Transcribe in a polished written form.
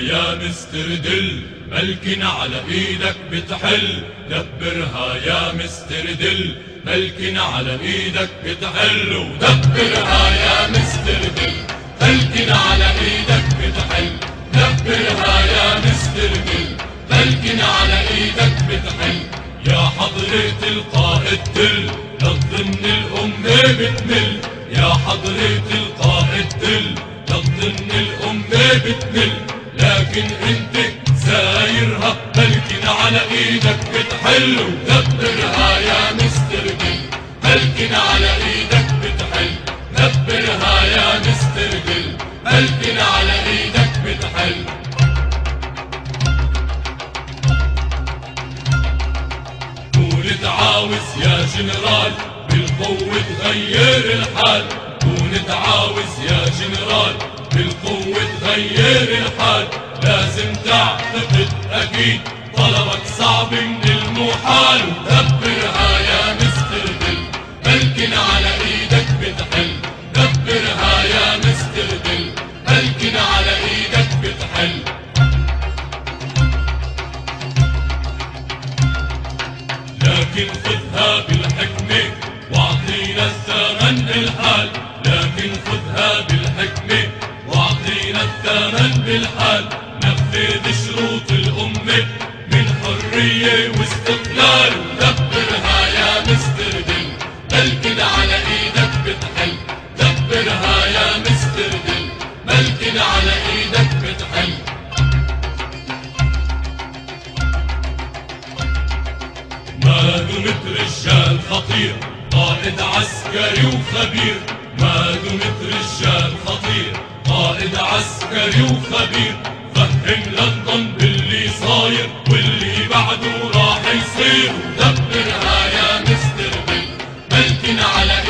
يا مستر دل، ملك على ايدك بتحل. دبرها يا مستر دل، ملك على ايدك بتحل. ودبرها يا مستر دل، ملك على ايدك بتحل. دبرها يا مستر دل، ملك على ايدك بتحل. يا حضرة القائد دل، لا تظن الأمة بتمل. يا حضرة القائد دل، لا تظن الأمة بتمل. لكن انت سايرها، ملك على ايدك بتحل. ودبرها يا مستر دل، ملك على ايدك بتحل. دبرها يا مستر دل، ملك على ايدك بتحل. كون تعاوز يا جنرال، بالقوة تغير الحال. كون تعاوز يا جنرال، بالقوة تغير الحال. لازم تعتقد أكيد طلبك صعب من المحال. ودبرها يا مستر دل، ملك على ايدك بتحل. دبرها يا مستر دل، ملك على ايدك بتحل. لكن خذها بالحكمة واعطينا الثمن الحال. لكن خذها بالحكمة واعطينا الثمن بالحال. نفذ شروط الأمة من حرية واستقلال. ودبرها يا مستر دل، ملك على ايدك بتحل. دبرها يا مستر دل، ملك على ايدك بتحل. ما دمت رجال خطير، قائد عسكري وخبير. ما دمت رجال خطير، قائد عسكري وخبير. فهم لندن باللي صاير واللي بعده راح يصير. ودبرها يا مستر دل، ملك على